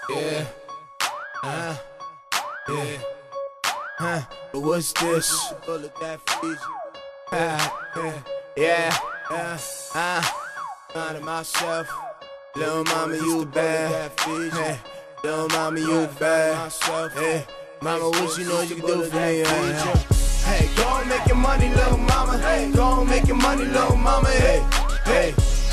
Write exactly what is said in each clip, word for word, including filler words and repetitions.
Yeah, uh, yeah, huh, but what's this? Bullet that feeds you. Uh, yeah, yeah, uh, finding myself. Little mama, you bad. Hey, little mama, you bad. Hey, mama, what you know you can do for me? Uh, hey, go and make your money, little mama. Hey, go and make your money, little mama. Hey, hey,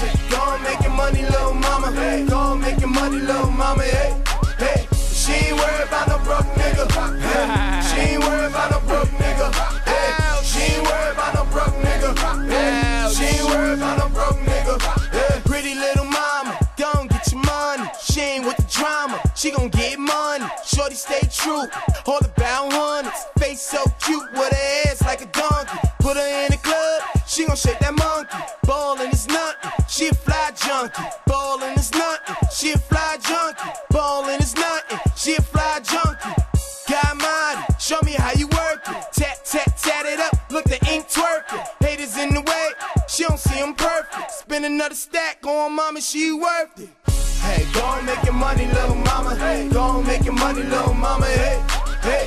go and make your money, little mama. Hey, go and make your money, little mama. Hey, hey, she ain't worried about no broke nigga. Hey, she ain't worried about no broke nigga. Hey, she ain't worried about no broke nigga. Hey, she ain't worried about no broke nigga. Hey, pretty little mama, gon' get your money. She ain't with the drama, she gon' get money. Shorty stay true, all about hundreds. Face so cute with her ass like a donkey. Put her in the club, she gon' shake that monkey. Ballin' is nothing, she a fly junkie. Ballin' is nothing, she a fly junkie. Ballin' is nothing, she a fly junkie. God mighty, show me how you work it. Tat, tat, tat it up, look the ink twerking. Haters in the way, she don't see them perfect. Spend another stack on mama, she worth it. Hey, go and make your money, little mama. Hey, go and make your money, little mama. Hey, hey,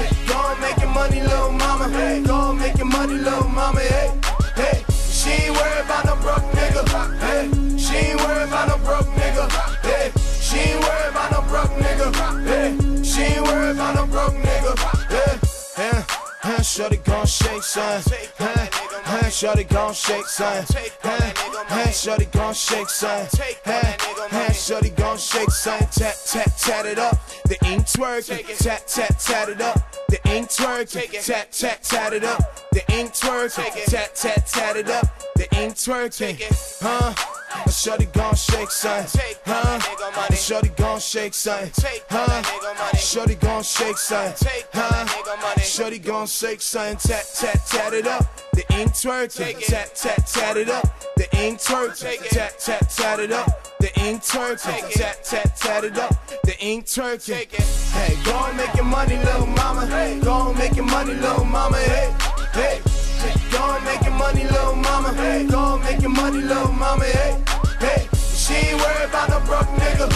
go and make your money, little mama. Hey, go and make your money, little mama. Hey, hey, she ain't worried about no broke nigga. Hey, she ain't worried about no broke nigga. Hey, she ain't worried about no broke nigga. Hey, she ain't worried about no broke nigga. Hey, yeah, yeah, shorty gon' shake, son. Hey, hey, shorty gon' shake, son. Hey, hey, shorty gon' shake, son. Hey, hey, shorty gon' shake, son. Tat, tat, tat it up. The ink twerking. Tat, tat, tat it up. The ink twerking. Tat, tat, tat it up. The ink twerking. Tat, tat, tat it up. The ink twerking. Huh? Shorty gon' shake, son. Huh? Shorty gon' shake, son. Huh? Shorty gon' shake, son. Huh? Shorty gon' shake, son. Tat, tat, tat it up. The ink twerking. Tat, tat, tat it up. The ink twerking. Tat, tat, tat it up. The ink twerking. Tat, tat, tat it up. The ink twerking. Hey, go and make your money, little mama. Hey, go and make your money, little mama. Hey, hey. Go and make your money, little mama. Hey, go and make your money, little mama. Hey, hey. She ain't worried about no broke nigga.